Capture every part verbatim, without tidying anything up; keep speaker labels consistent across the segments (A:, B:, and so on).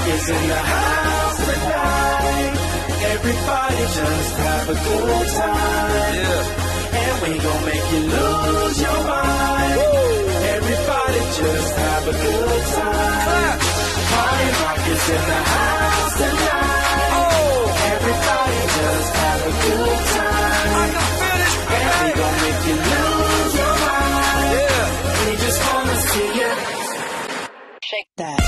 A: is in the house tonight. Everybody just have a good time. Yeah. And we gon' make you lose your mind. Woo. Everybody just have a good time. Party rock is in the house tonight. Oh. Everybody just have a good time. I can feel it. And we gon' make you lose your mind. Yeah. We just wanna see you shake that.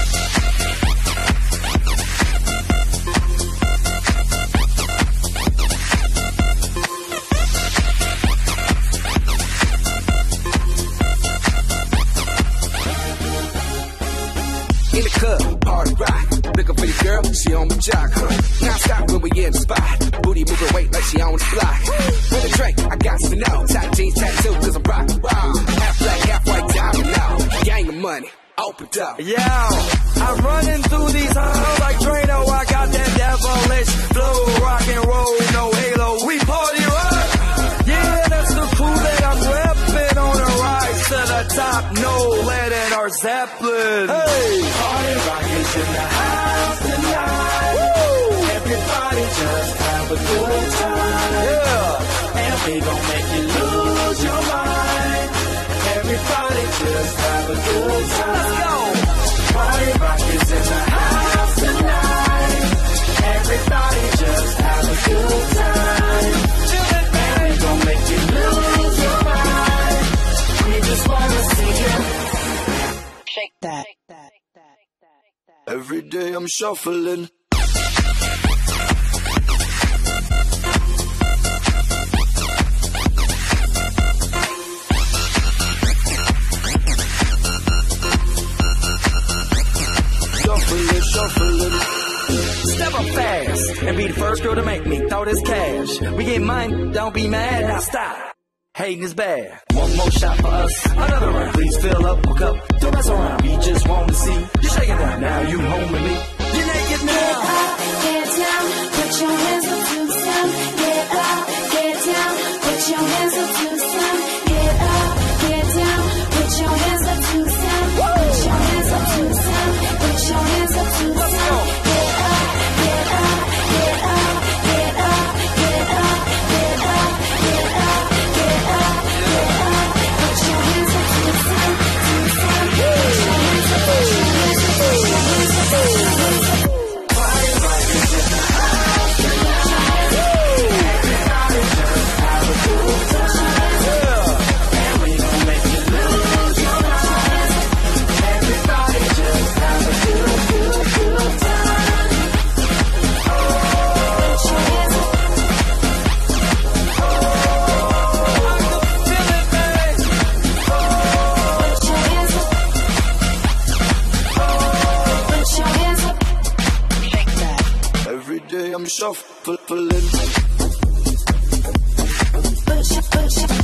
B: In the club, party rock. Looking for your girl, she on my jock. Huh? Now stop when we in the spot. Booty moving weight like she on the block. With a drink, I got to know. Tight jeans, tattoo, cause I'm rock. Wow. Half black, half white, diamond now. Gang of money, open up.
C: Yeah, I'm running through these halls like Drano. I got that devilish flow. Rock and roll, no halo. We party rock. Yeah, that's the crew that I'm repping on a rise to the top. No lead in our Zeppelin. Hey,
A: party rock is in the house tonight. Woo! Everybody just have a good time.
C: Yeah,
A: and we gon' make you lose your mind. Everybody just have a good time.
C: Let's go.
A: Party rock is in the house tonight. Everybody just have a good time. And we gon' make you lose your mind. We just wanna see you shake that.
B: Every day I'm shuffling. Shuffling, shuffling.
C: Step up fast and be the first girl to make me throw this cash. We get mine, don't be mad, now stop. Hating is bad. One more shot for us, another round. Please fill up a cup, don't mess around. We just want to see you shaking down. Now you home with me. You're naked now.
D: Get up, get down, put your hands up to the sun. Get up, get down, put your hands up to the sun. Get up, get down, put your hands up to the sun. Put your hands up to the sun. Put your hands up to the sun. Get up, get up, get up, get up, get up, get up, get up, get up, get up. Put your hands up to the sun, to the sun. Put your hands up, put your hands up, put your hands up, put your hands up.
A: Party rock is in the house tonight. Everybody just have a good time. And we gon' make you lose your mind. Everybody just have a good, good, good time. Oh, put your hands up. Oh, I can feel it, babe. Oh,
D: Put your hands up.
A: oh,
D: Put your hands up.
A: shake that.
B: Every day I'm shuffling.
D: Put your, put your,